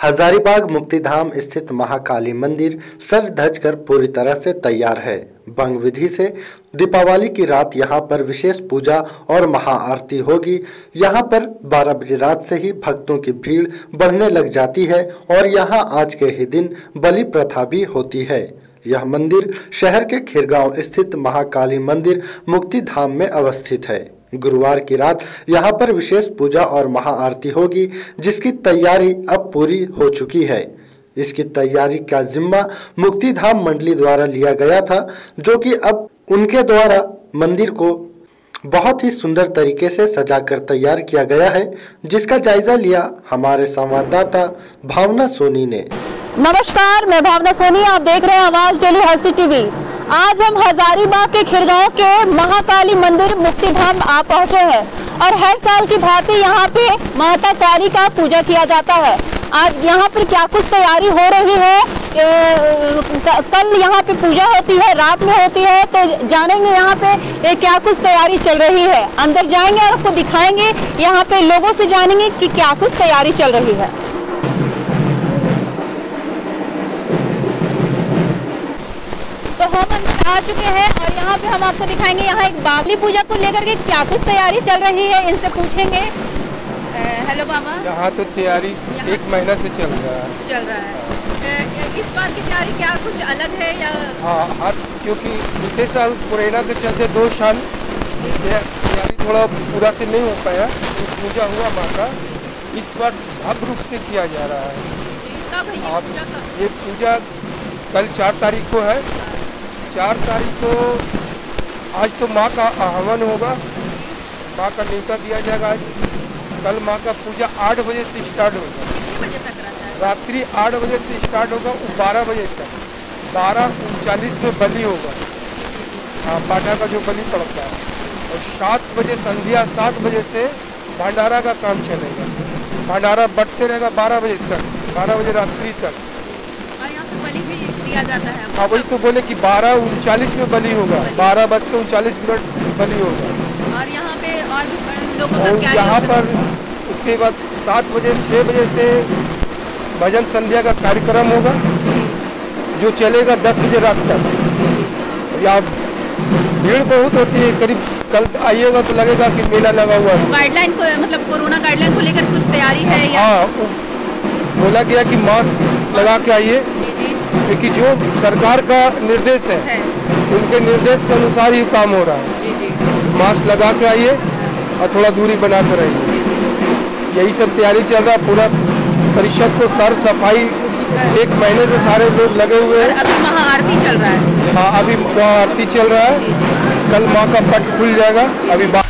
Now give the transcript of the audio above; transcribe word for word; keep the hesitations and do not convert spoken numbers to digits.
हजारीबाग मुक्तिधाम स्थित महाकाली मंदिर सज धज कर पूरी तरह से तैयार है। भंग विधि से दीपावली की रात यहां पर विशेष पूजा और महाआरती होगी। यहां पर बारह बजे रात से ही भक्तों की भीड़ बढ़ने लग जाती है और यहां आज के ही दिन बलि प्रथा भी होती है। यह मंदिर शहर के खिरगांव स्थित महाकाली मंदिर मुक्तिधाम में अवस्थित है। गुरुवार की रात यहां पर विशेष पूजा और महाआरती होगी, जिसकी तैयारी अब पूरी हो चुकी है। इसकी तैयारी का जिम्मा मुक्तिधाम मंडली द्वारा लिया गया था, जो कि अब उनके द्वारा मंदिर को बहुत ही सुंदर तरीके से सजाकर तैयार किया गया है, जिसका जायजा लिया हमारे संवाददाता भावना सोनी ने। नमस्कार, मैं भावना सोनी, आप देख रहे हैं आवाज डेली हर्षी टीवी। आज हम हजारीबाग के खिरगांव के महाकाली मंदिर मुक्तिधाम आ पहुंचे हैं और हर साल की भांति यहाँ पे माता काली का पूजा किया जाता है। आज यहाँ पर क्या कुछ तैयारी हो रही है, कल यहाँ पे पूजा होती है, रात में होती है, तो जानेंगे यहाँ पे क्या कुछ तैयारी चल रही है। अंदर जाएंगे और आपको दिखाएंगे, यहाँ पे लोगों से जानेंगे कि क्या कुछ तैयारी चल रही है। तो हम आ चुके हैं और यहाँ पे हम आपको दिखाएंगे यहाँ एक बावली पूजा को लेकर के क्या कुछ तैयारी चल रही है, इनसे पूछेंगे। हेलो बाबा। यहाँ तो तैयारी एक महीना से चल रहा है चल रहा है इस बार की तैयारी क्या कुछ अलग है या? हाँ, क्योंकि बीते साल कोरोना के चलते दो साल तैयारी थोड़ा पूरा से नहीं हो पाया। पूजा हुआ माँ का, इस बार भव्य रूप से किया जा रहा है। कब है ये पूजा? कब? ये पूजा कल चार तारीख को है। चार तारीख को आज तो माँ का आह्वान होगा, माँ का न्योता दिया जाएगा। आज कल माँ का पूजा आठ बजे से स्टार्ट होगा। कितने बजे तक रहता है? रात्रि आठ बजे से स्टार्ट होगा, बारह बजे तक। बारह उनचालीस में बलि होगा, हाँ, पाटा का जो बलि पड़ता है। और सात बजे संध्या सात बजे से भंडारा का काम चलेगा। भंडारा बढ़ते रहेगा बारह बजे तक, बारह बजे रात्रि तक। और यहाँ पे बलि भी दिया जाता है? हाँ, वही तो बोले कि बारह उनचालीस में बलि होगा, बारह बज के उनचालीस मिनट बलि होगा। और यहाँ पे और भी लोगों का क्या? यहाँ पर उसके बाद सात बजे छः बजे से भजन संध्या का कार्यक्रम होगा, जो चलेगा दस बजे रात तक। यहाँ भीड़ बहुत होती है, करीब कल आइएगा तो लगेगा कि मेला लगा हुआ है। गाइडलाइन को मतलब कोरोना गाइडलाइन को लेकर कुछ तैयारी है या? हाँ, बोला गया कि मास्क लगा के आइए, क्योंकि जो सरकार का निर्देश है, है उनके निर्देश के अनुसार ही काम हो रहा है। जी जी। मास्क लगा के आइए और थोड़ा दूरी बना कर रहिए। यही सब तैयारी चल रहा है। पूरा परिषद को सर सफाई एक महीने से सारे लोग लगे हुए हैं। अभी महाआरती चल रहा है। हाँ, अभी महाआरती चल रहा है। कल माँ का पट खुल जाएगा। अभी